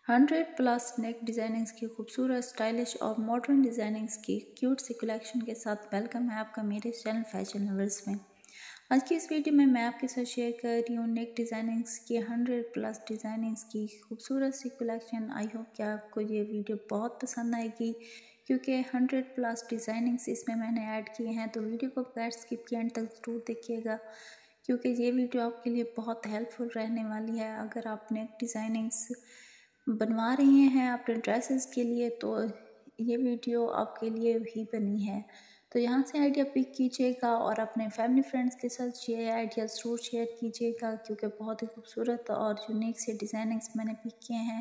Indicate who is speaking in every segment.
Speaker 1: 100+ नेक designings की खूबसूरत, stylish और मॉडर्न डिज़ाइनिंग्स की क्यूट सी कलेक्शन के साथ वेलकम है आपका मेरे चैनल फैशन लवर्स में। आज की इस वीडियो में मैं आपके साथ शेयर कर रही हूँ नेक डिज़ाइनिंग्स की 100+ डिज़ाइनिंग्स की खूबसूरत सी कलेक्शन। आई होप कि आपको ये वीडियो बहुत पसंद आएगी क्योंकि 100+ डिज़ाइनिंग्स इसमें मैंने ऐड किए हैं। तो वीडियो को बगैर स्किप किए एंड तक ज़रूर देखिएगा क्योंकि ये वीडियो आपके लिए बहुत हेल्पफुल रहने वाली है। अगर आप नेक डिज़ाइनिंग्स बनवा रहे हैं अपने ड्रेसेस के लिए तो ये वीडियो आपके लिए ही बनी है। तो यहाँ से आइडिया पिक कीजिएगा और अपने फैमिली फ्रेंड्स के साथ ये आइडिया ज़रूर शेयर कीजिएगा क्योंकि बहुत ही खूबसूरत और यूनिक से डिज़ाइनिंग्स मैंने पिक किए हैं।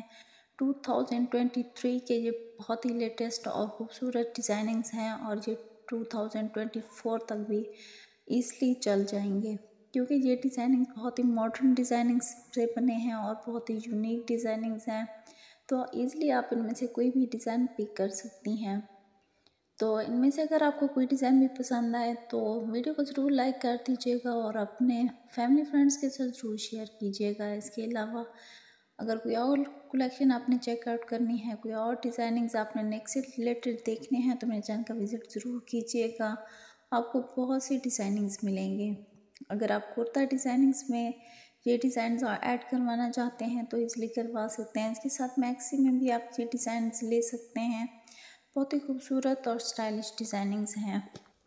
Speaker 1: 2023 के ये बहुत ही लेटेस्ट और ख़ूबसूरत डिज़ाइनिंग्स हैं और ये 2024 तक भी ईज़िली चल जाएंगे क्योंकि ये डिज़ाइनिंग बहुत ही मॉडर्न डिज़ाइनिंग्स से बने हैं और बहुत ही यूनिक डिज़ाइनिंग्स हैं। तो ईज़िली आप इनमें से कोई भी डिज़ाइन पिक कर सकती हैं। तो इनमें से अगर आपको कोई डिज़ाइन भी पसंद आए तो वीडियो को ज़रूर लाइक कर दीजिएगा और अपने फैमिली फ्रेंड्स के साथ ज़रूर शेयर कीजिएगा। इसके अलावा अगर कोई और कलेक्शन आपने चेकआउट करनी है, कोई और डिज़ाइनिंग्स आपने नेक्स्ट से रिलेटेड देखने हैं तो मेरे चैनल का विज़िट ज़रूर कीजिएगा। आपको बहुत सी डिज़ाइनिंग्स मिलेंगे। अगर आप कुर्ता डिज़ाइनिंग्स में ये डिज़ाइन ऐड करवाना चाहते हैं तो इसलिए करवा सकते हैं। इसके साथ मैक्सी में भी आप ये डिज़ाइन ले सकते हैं। बहुत ही खूबसूरत और स्टाइलिश डिज़ाइनिंग्स हैं।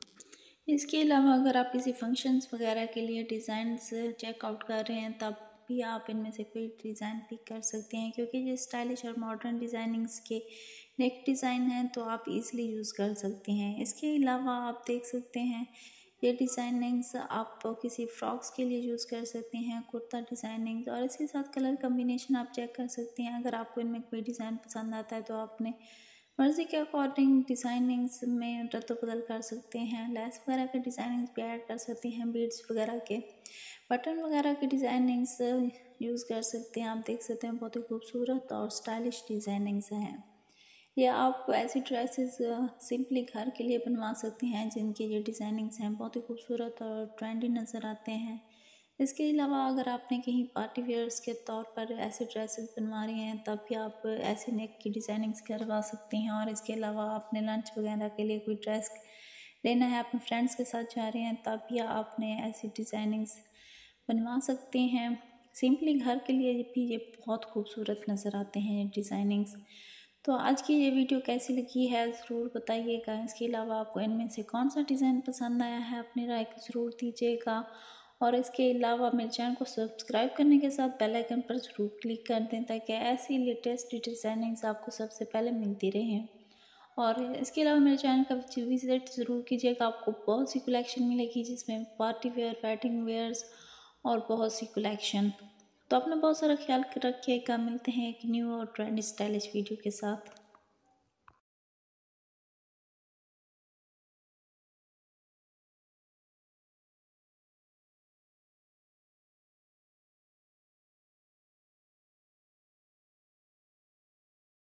Speaker 1: इसके अलावा अगर आप किसी फंक्शंस वगैरह के लिए डिज़ाइंस चेकआउट कर रहे हैं तब भी आप इनमें से कोई डिज़ाइन पिक कर सकते हैं क्योंकि ये स्टाइलिश और मॉडर्न डिज़ाइनिंग्स के नेक डिज़ाइन हैं तो आप इजीली यूज़ कर सकते हैं। इसके अलावा आप देख सकते हैं ये डिज़ाइनिंग्स आप किसी फ्रॉक्स के लिए यूज़ कर सकते हैं, कुर्ता डिज़ाइनिंग्स, और इसके साथ कलर कम्बिनेशन आप चेक कर सकते हैं। अगर आपको इनमें कोई डिज़ाइन पसंद आता है तो आप अपने मर्ज़ी के अकॉर्डिंग डिज़ाइनिंग्स में रद्द बदल कर सकते हैं। लेस वगैरह के डिज़ाइनिंग्स भी ऐड कर सकते हैं, बीड्स वगैरह के, बटन वगैरह के डिज़ाइनिंग्स यूज़ कर सकते हैं। आप देख सकते हैं बहुत ही खूबसूरत और स्टाइलिश डिज़ाइनिंग्स हैं। या आप ऐसी ड्रेसेस सिंपली घर के लिए बनवा सकते हैं जिनके ये डिज़ाइनिंग्स हैं बहुत ही खूबसूरत और ट्रेंडी नज़र आते हैं। इसके अलावा अगर आपने कहीं पार्टी वेयर्स के तौर पर ऐसे ड्रेसेस बनवा रहे हैं तब भी आप ऐसे नेक की डिज़ाइनिंग्स करवा सकते हैं। और इसके अलावा आपने लंच वगैरह के लिए कोई ड्रेस लेना है, अपने फ्रेंड्स के साथ जा रहे हैं तब भी आपने ऐसी डिज़ाइनिंग्स बनवा सकते हैं। सिंपली घर के लिए भी ये बहुत खूबसूरत नज़र आते हैं डिज़ाइनिंग्स। तो आज की ये वीडियो कैसी लगी है ज़रूर बताइएगा। इसके अलावा आपको इनमें से कौन सा डिज़ाइन पसंद आया है अपनी राय को ज़रूर दीजिएगा। और इसके अलावा मेरे चैनल को सब्सक्राइब करने के साथ बेल आइकन पर ज़रूर क्लिक कर दें ताकि ऐसी लेटेस्ट डिज़ाइनिंग्स आपको सबसे पहले मिलती रहें। और इसके अलावा मेरे चैनल का विजिट ज़रूर कीजिएगा। आपको बहुत सी कलेक्शन मिलेगी जिसमें पार्टी वेयर, वेडिंग वेयर्स और बहुत सी कलेक्शन। तो अपना बहुत सारा ख्याल रखिएगा। मिलते हैं एक न्यू और ट्रेंडी स्टाइलिश वीडियो के साथ।